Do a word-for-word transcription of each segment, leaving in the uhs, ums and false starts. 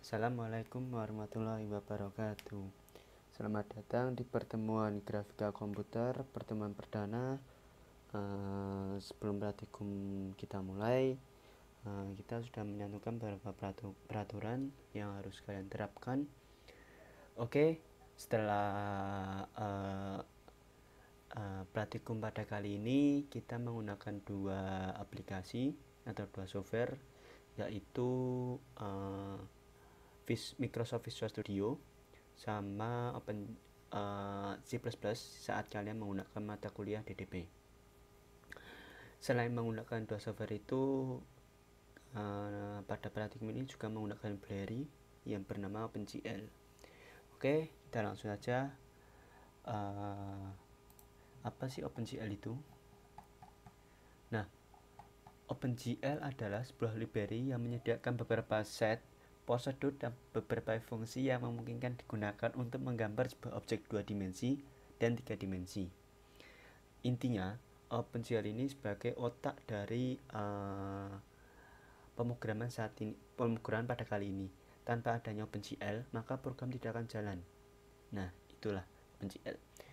Assalamualaikum warahmatullahi wabarakatuh. Selamat datang di pertemuan grafika komputer, pertemuan perdana. uh, Sebelum praktikum kita mulai, uh, kita sudah menyantumkan beberapa peraturan yang harus kalian terapkan. Oke, setelah uh, uh, praktikum pada kali ini, kita menggunakan dua aplikasi atau dua software, yaitu uh, Microsoft Visual Studio sama Open uh, C plus plus saat kalian menggunakan mata kuliah D D P. Selain menggunakan dua software itu, uh, pada praktikum ini juga menggunakan library yang bernama OpenGL. Oke, kita langsung saja. Uh, apa sih OpenGL itu? Nah, OpenGL adalah sebuah library yang menyediakan beberapa set prosedur dan beberapa fungsi yang memungkinkan digunakan untuk menggambar sebuah objek dua dimensi dan tiga dimensi. Intinya, OpenGL ini sebagai otak dari uh, pemrograman saat ini, pemrograman pada kali ini. Tanpa adanya OpenGL, maka program tidak akan jalan. Nah, itulah OpenGL.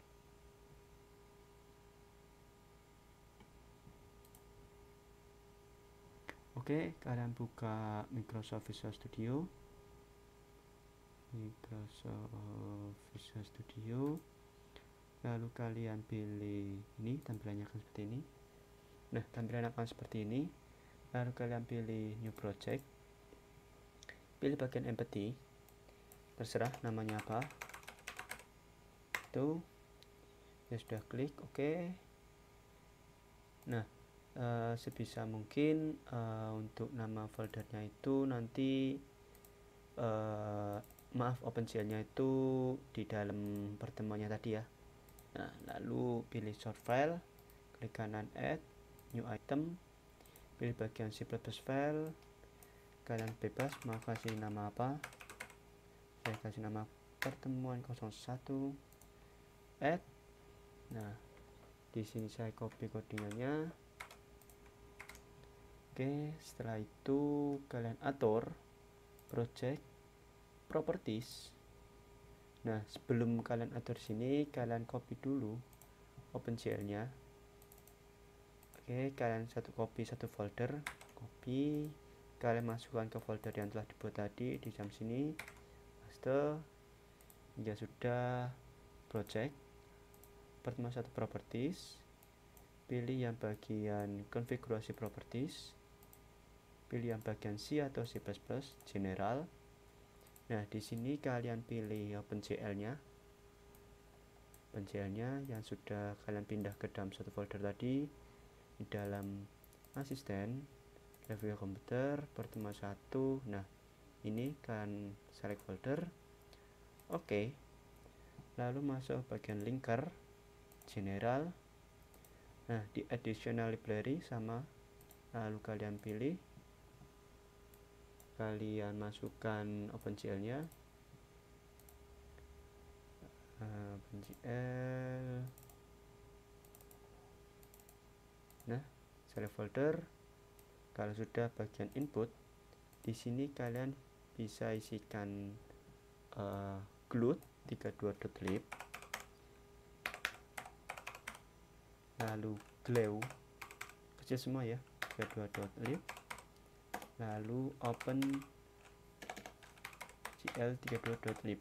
Oke, kalian buka Microsoft Visual Studio. Microsoft Visual Studio. Lalu kalian pilih ini, tampilannya akan seperti ini. Nah, tampilan akan seperti ini. Lalu kalian pilih New Project. Pilih bagian Empathy. Terserah namanya apa. Itu. Ya sudah, klik OK. Nah, Uh, sebisa mungkin uh, untuk nama foldernya itu nanti uh, maaf OpenGL-nya itu di dalam pertemuannya tadi ya. Nah, lalu pilih short file, klik kanan add new item, pilih bagian C plus plus file. Kalian bebas mau kasih nama apa. Saya kasih nama pertemuan nol satu add. Nah, di sini saya copy codingannya. Oke, setelah itu kalian atur project properties. Nah, sebelum kalian atur sini, kalian copy dulu OpenGL-nya. Oke, kalian satu copy satu folder, copy, kalian masukkan ke folder yang telah dibuat tadi di jam sini, paste. Ya sudah, project pertemuan satu properties, pilih yang bagian konfigurasi properties. Pilih yang bagian C atau C plus plus general. Nah, di sini kalian pilih OpenGL-nya. OpenGL-nya yang sudah kalian pindah ke dalam satu folder tadi di dalam asisten grafika komputer pertemuan satu. Nah, ini kalian select folder. Oke. Lalu masuk bagian linker general. Nah, di additional library sama. Lalu kalian pilih, kalian masukkan OpenGL-nya. uh, OpenGL. Nah, select folder. Kalau sudah bagian input, di sini kalian bisa isikan uh, glut tiga puluh dua dot lib, lalu glue kecil semua ya, tiga puluh dua dot lib, lalu open gl tiga puluh dot lib.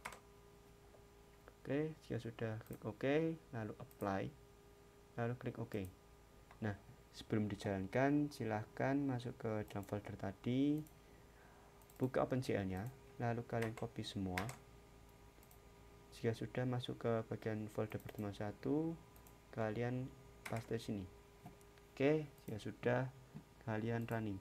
Oke, jika sudah klik OK, lalu apply, lalu klik OK. Nah, sebelum dijalankan, silahkan masuk ke dalam folder tadi, buka OpenGL-nya, lalu kalian copy semua. Jika sudah masuk ke bagian folder pertemuan satu, kalian paste sini. Oke, jika sudah, kalian running.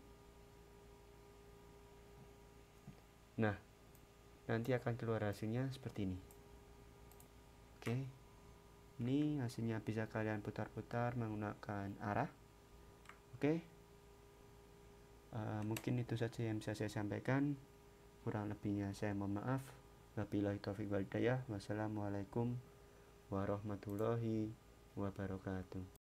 Nah, nanti akan keluar hasilnya seperti ini. Oke, ini hasilnya bisa kalian putar-putar menggunakan arah. Oke, uh, mungkin itu saja yang bisa saya sampaikan. Kurang lebihnya saya mohon maaf. Wabillahi taufiq wal hidayah. Wassalamualaikum warahmatullahi wabarakatuh.